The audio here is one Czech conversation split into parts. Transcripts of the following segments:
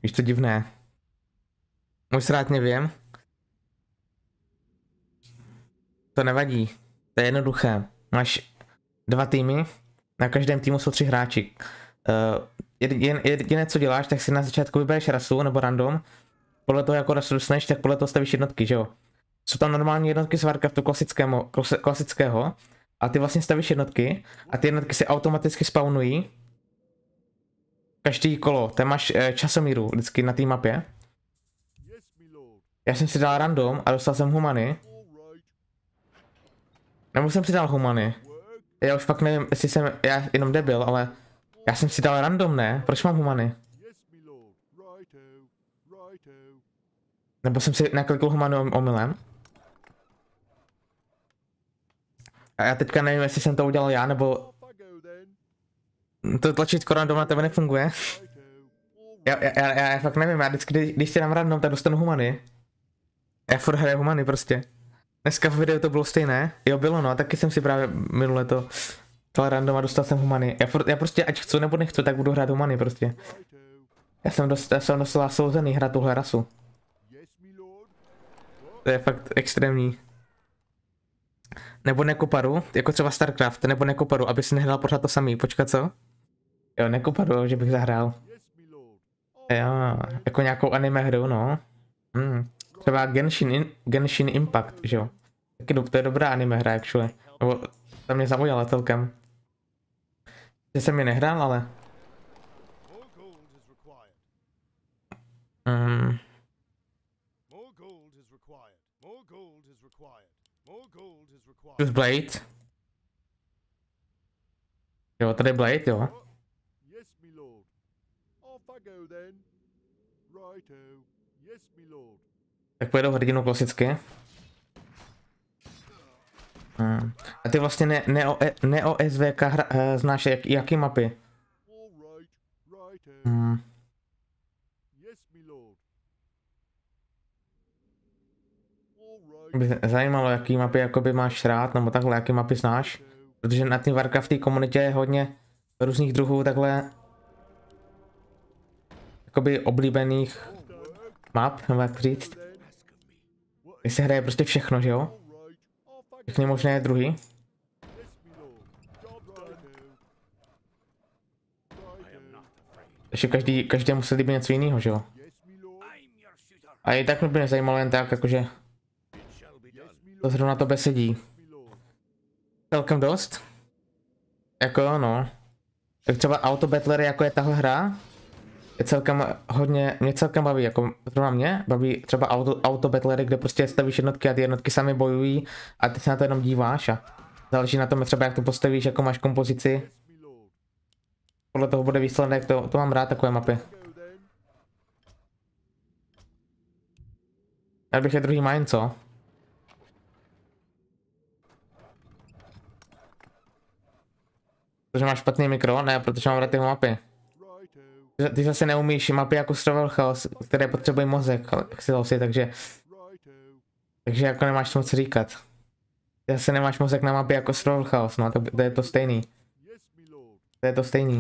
Víš, to divné. Můj srát nevím. To nevadí. To je jednoduché. Máš 2 týmy, na každém týmu jsou 3 hráči. Jediné, co děláš, tak si na začátku vybereš rasu nebo random. Podle toho, jako rasu dostaneš, tak podle toho stavíš jednotky, že jo? Jsou tam normální jednotky z Warcraftu klasického a ty vlastně stavíš jednotky a ty jednotky se automaticky spawnují každý kolo. Tam máš časomíru vždycky na té mapě. Já jsem si dal random a dostal jsem humany. Nebo jsem si dal humany. Já už fakt nevím, jestli jsem já jenom debil, ale já jsem si dal random, ne? Proč mám humany? Nebo jsem si naklikl humany omylem? A já teďka nevím, jestli jsem to udělal já, nebo to tlačítko random na tebe nefunguje. Já fakt nevím, já vždycky, když si dám random, tak dostanu humany. Já furt hraju humany prostě. Dneska v videu to bylo stejné. Jo, bylo no, taky jsem si právě minule to random a dostal jsem humany. Já prostě, ať chci nebo nechci, tak budu hrát humany prostě. Já jsem docela souzený hrát tuhle rasu. To je fakt extrémní. Nebo nekoparu, jako třeba Starcraft, nebo nekoparu, aby si nehrál pořád to samý. Počkat, co? Jo, nekoparu, že bych zahrál. Jo, jako nějakou anime hru, no. Třeba Genshin Impact, že jo. Taky to je dobrá anime hra, actually. Nebo to mě zaujala celkem. Že jsem ji nehrál, ale... Choose Blade. Jo, tady Blade, jo. Tak pojedou hrdinu klasicky. A ty vlastně Neo SVK znáš jaký mapy? By zajímalo, jaký mapy jakoby máš rád, nebo takhle, jaký mapy znáš. Protože na té Warcraftové komunitě je hodně různých druhů takhle jakoby oblíbených map, nebo jak říct. Když se hraje prostě všechno, že jo? Všechny možné druhy. Takže každému se líbí něco jiného, že jo? A i tak mě by nezajímalo jen tak, jakože to zrovna tobě sedí. Celkem dost. Jako no. Tak třeba Auto Battlery, jako je tahle hra, je celkem hodně, mě celkem baví, jako zrovna mě baví třeba Auto Battlery, kde prostě stavíš jednotky a ty jednotky sami bojují a ty se na to jenom díváš a záleží na tom třeba jak to postavíš, jako máš kompozici. Podle toho bude výsledek, to mám rád takové mapy. Já bych je druhý main, co? Protože máš špatný mikro? Ne, protože mám rád ty mapy. Ty zase neumíš mapy jako Survival Chaos, které potřebují mozek, takže jako nemáš moc říkat. Ty zase nemáš mozek na mapy jako Survival Chaos, no to je to stejný. To je to stejný.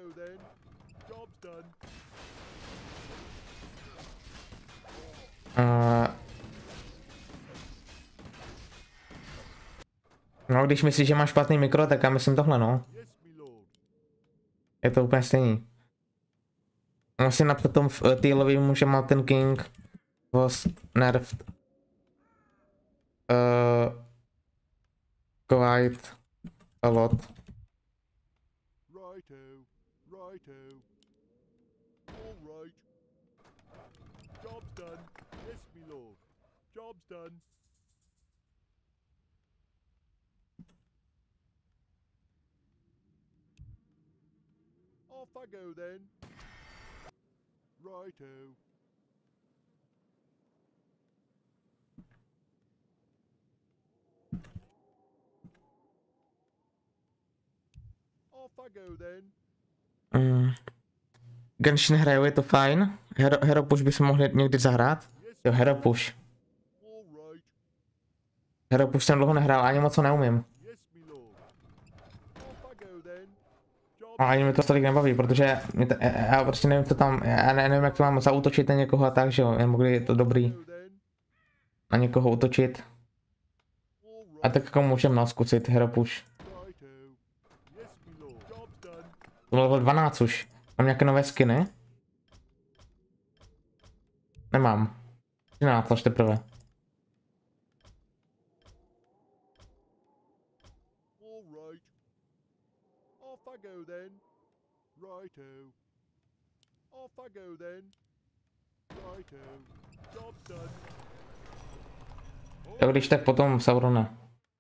No, když myslíš, že máš špatný mikro, tak já myslím tohle, no. Je to úplně stejný. Vlastně na tom v Tealovi, že Mountain King was nerfed quite a lot. Off I go then. Righto. Off I go then. Genshin hraju, je to fajn. Hero Push bychom mohli někdy zahrát. Jo, Hero Push. Hero Push jsem dlouho nehrál, ani moc ho neumím. A ani mi to tolik nebaví, protože já prostě nevím, co tam, já nevím, jak to mám zaútočit na někoho a tak, že jo, jen mogli je to dobrý Go then. na někoho útočit. A tak jako můžeme zkusit hero push. Righto. Yes, my lord. Job's done. To bylo level 12 už. Mám nějaké nové skiny? Nemám. 13 až teprve. All right. Off I go then. Righto. Off I go then. Righto. Job's done. Tak když tak potom Saurona.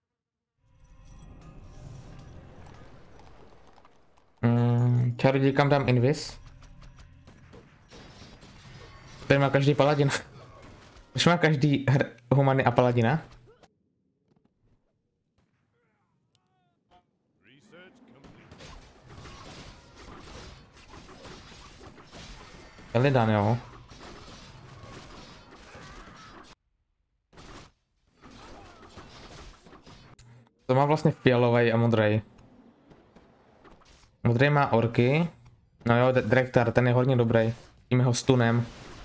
Čarodějkám dám invis. Tady má každý paladin. Už má každý humany a paladina. Elidan, jo. To má vlastně fialový a modrý. Modrý má orky. No jo, Drektar, ten je hodně dobrý. Tím jeho stunem.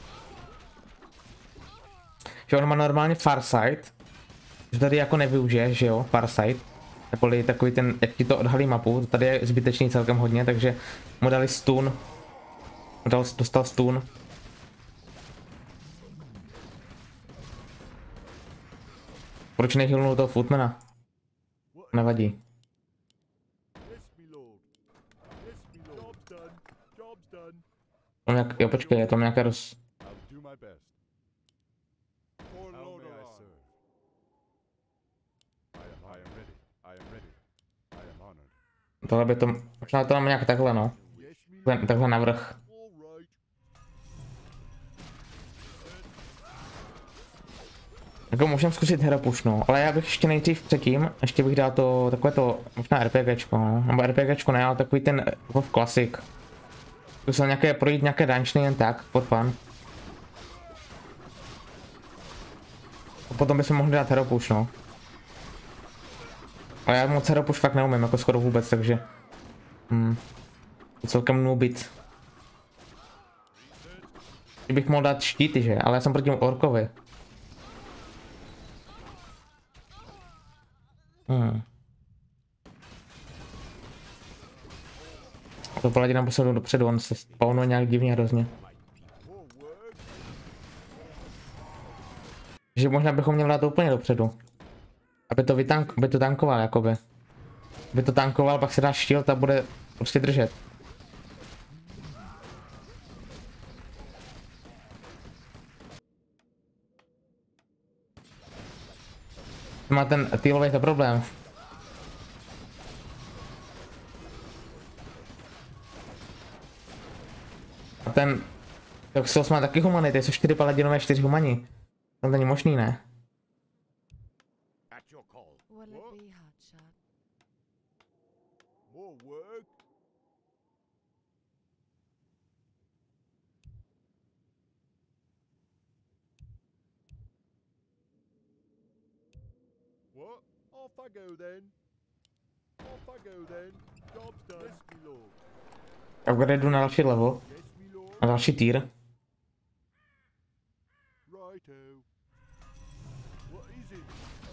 Že on má normálně Farsight. Že tady jako nevyužije, že jo, Farsight. Neboli takový ten, jak ti to odhalí mapu. Tady je zbytečný celkem hodně, takže mu dali stun. Dostal stun. Proč nehylnul toho Footmana? Nevadí. Yes, my lord. Yes, my lord. Job's done. Job's done. Tam jak, jo, počkej, je tam nějaká I'll do my best. For Lord I serve. I am ready. I am ready. I am honored. Tohle by to, možná to mám nějak takhle, no. Yes, my lord. Takhle navrch. All right. Jako můžeme zkusit hero push, no. Ale já bych ještě nejdřív předtím, ještě bych dal to, takové to, možná RPGčko, no. Nebo RPGčko ne, ale takový ten WoW Classic. Zkusil nějaké, projít nějaké dungeony jen tak, for fun. A potom bychom mohli dát hero push, no. Ale já moc hero push fakt neumím, jako skoro vůbec, takže... To celkem noobit. Kdybych mohl dát štíty, že? Ale já jsem proti orkovi. To paladina poslal dopředu, on se spawnuje nějak divně hrozně. Že možná bychom měli dát to úplně dopředu. Aby to tankoval, jakoby. Aby to tankoval, pak se dá shield a bude prostě držet. Má ten týlový to problém. A ten Toxos má taky humany, to jsou 4 paladinové, 4 humani. To není možný, ne? At your call. Will it be hotshot? More work. What? Off I go then. Off I go then. Job's done. Yes, my lord. Upgrade na další level, Yes, my lord. na další tier. Righto. What is it?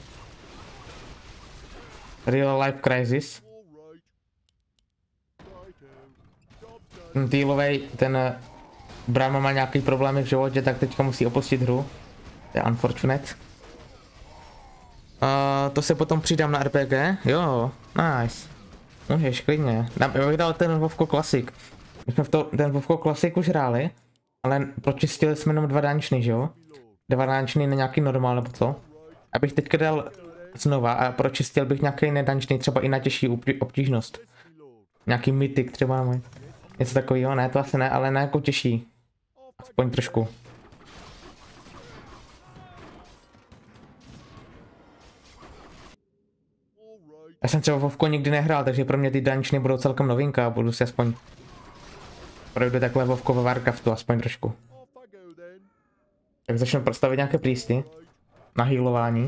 Real life crisis. All right. Righto. Job's done. Ten týlovej, ten Brahma má nějaký problémy v životě, tak teďka musí opustit hru. To je unfortunate. To se potom přidám na RPG? Jo, nice. Můžeš, klidně. Já bych dal ten WoW Classic. My jsme ten WoW Classic už hráli, ale pročistili jsme jenom 2 dungeony, že jo? 2 dungeony na nějaký normál nebo co? Abych teďka dal znova a pročistil bych nějaký jiný dungeony, třeba i na těžší obtížnost. Nějaký mythic třeba, můj. Něco takového, ne, to asi ne, ale na jako těžší. Aspoň trošku. Já jsem třeba WoWko nikdy nehrál, takže pro mě ty dungeony budou celkem novinka a budu si aspoň projdu takhle WoWko ve Warcraftu, aspoň trošku. Off I go then. Tak začnu prostavit nějaké prísty na healování.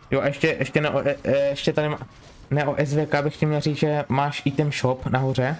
Jo, a ještě tady ne o SVK bych ti měl říct, že máš item shop nahoře.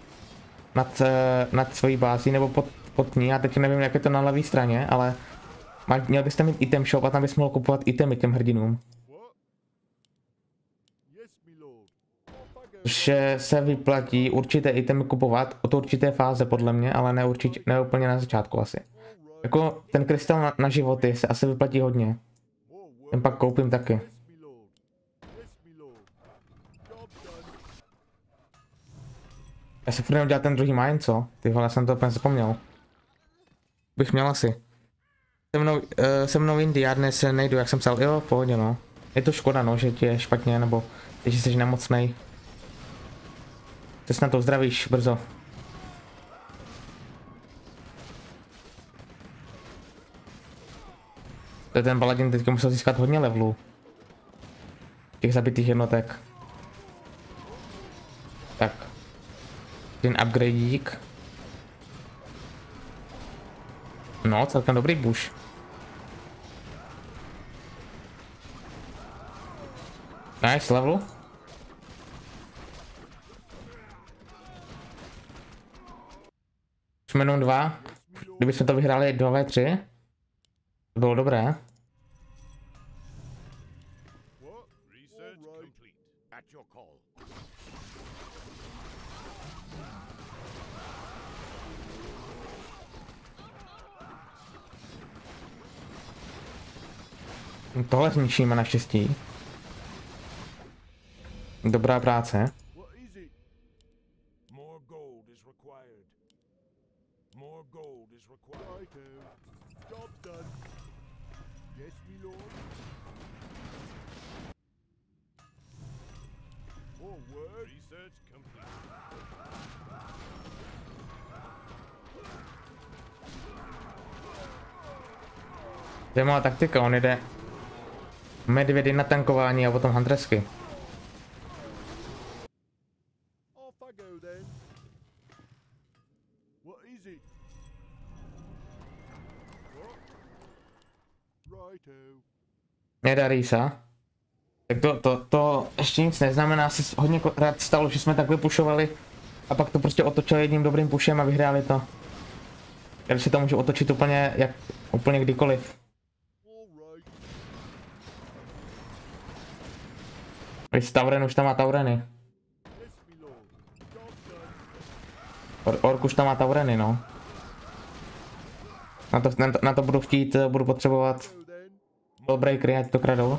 Nad svojí bází, nebo pod ní, já teď nevím, jak je to na levé straně, ale měl byste mít item shop a tam bys mohl kupovat itemy těm hrdinům. What? Yes, my lord. Off I go. Že se vyplatí určité itemy kupovat od určité fáze podle mě, ale ne úplně na začátku asi. All right. Jako ten krystal na životy se asi vyplatí hodně. More work. Ten pak koupím taky. Yes, my lord. Yes, my lord. Job done. Já se furt dělat ten druhý mine, co? Ty vole, jsem to úplně zapomněl. Bych měl asi. Se mnou jindy, já dnes nejdu, jak jsem psal, jo, v pohodě no. Je to škoda no, že ti je špatně, nebo že jsi nemocnej. Ty se na to uzdravíš brzo. To je ten paladin teďka musel získat hodně levelů. Těch zabitých jednotek. Tak. Ten upgradeík. No, celkem dobrý bush. Nice level. Jsme jenom 2. Kdybychom to vyhráli 2v3, to bylo dobré. What? Research complete. At your call. Tohle zničíme naštěstí. Dobrá práce. What is it? More gold is required. More gold is required. Righto. Job done. Yes, my lord. More work. Research complete. To je má taktika, on jde medvědy na tankování a potom huntresky. Off I go then. What is it? What? Righto. Nedarí se. Tak to ještě nic neznamená, se hodně rád stalo, že jsme tak vypušovali a pak to prostě otočili jedním dobrým pušem a vyhráli to. Takže si to můžu otočit úplně kdykoliv. All right. Víš, Tauren už tam má Taureny. Yes, my lord. Job done. Ork už tam má Taureny, no. Na to budu potřebovat Go then. Soulbreakery, ať to kradou.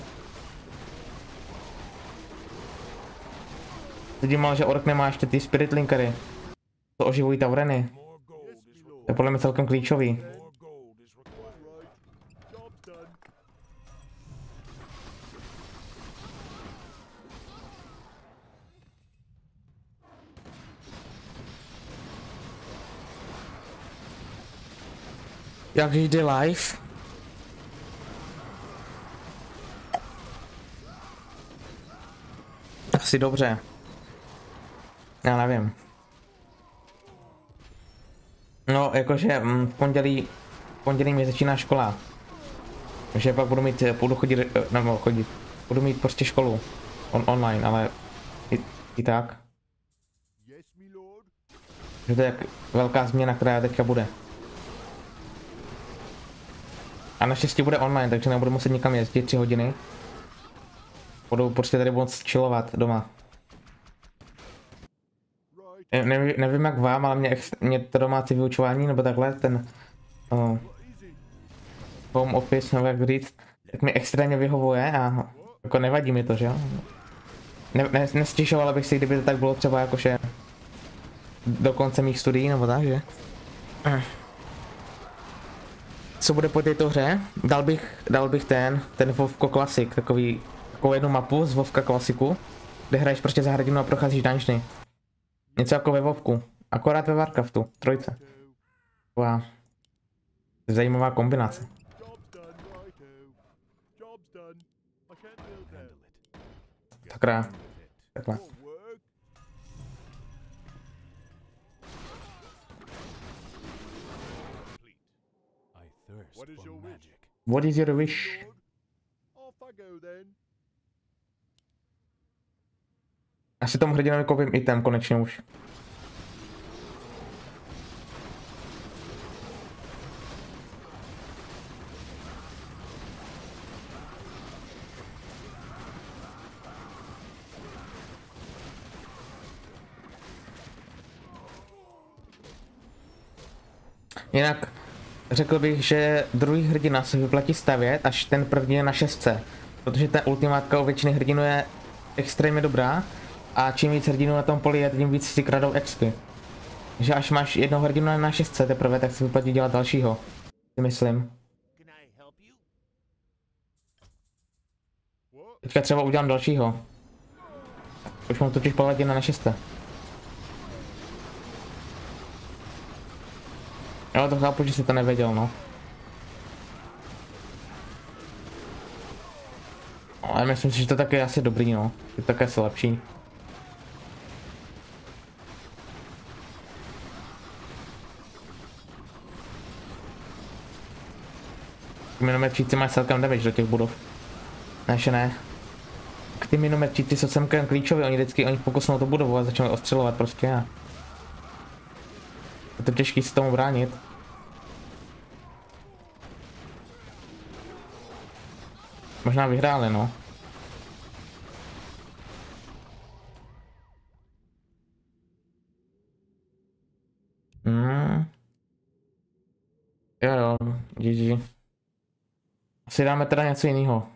Teď mal, že Ork nemá ještě ty Spirit Linkery. To oživují Taureny. More gold Yes, is my required. lord. To je podle mě celkem klíčový. More gold is required. All right. Job done. Jak jde live? Asi dobře. Já nevím. No, jakože v pondělí mi začíná škola. Takže pak budu chodit, budu mít prostě školu. Online, ale i tak. Yes, my lord. Že to je jak velká změna, která teďka bude. A naštěstí bude online, takže nebudu muset nikam jezdit 3 hodiny. Budu prostě tady moc chillovat doma. Right. Nevím jak vám, ale mě to domácí vyučování, nebo takhle, ten What is it? home office, nebo jak říct, tak mi extrémně vyhovuje a jako nevadí mi to, že jo? Nestěžoval bych si, kdyby to tak bylo třeba jakože do konce mých studií, nebo tak, že? Co bude po této hře? Dal bych ten Vovko Classic, takovou jednu mapu z Vovka Classicu, kde hraješ prostě za hrdinu a procházíš dungeony. Něco jako ve Vovku, akorát ve Warcraftu, 3. Taková zajímavá kombinace. Job's done. Righto. Job's done. I can't build that. Takhle. More work. Complete. I thirst What is for your wish? magic. What is your wish? Lord. Off I go then. Asi tomu hrdinovi koupím item konečně už. Jinak řekl bych, že druhý hrdina se vyplatí stavět, až ten první je na 6. Protože ta ultimátka u většiny hrdinů je extrémně dobrá a čím víc hrdinů na tom poli je, tím víc si kradou expy. Takže až máš jednoho hrdinu na 6 teprve, tak se vyplatí dělat dalšího. Si myslím. Teďka třeba udělám dalšího. Už mám totiž paladina na 6. Jo, to chápu, že jsi to nevěděl, no. Ale myslím si, že to také je asi dobrý, no. Je to také asi lepší. Minometříci mají celkem damage do těch budov. Ne. Ty minometříci jsou celkem klíčové, oni pokusnou tu budovu a začnou ostřelovat prostě a... Je to těžký se tomu bránit. Možná vyhráli, no. Jo, GG. Asi dáme teda něco jiného.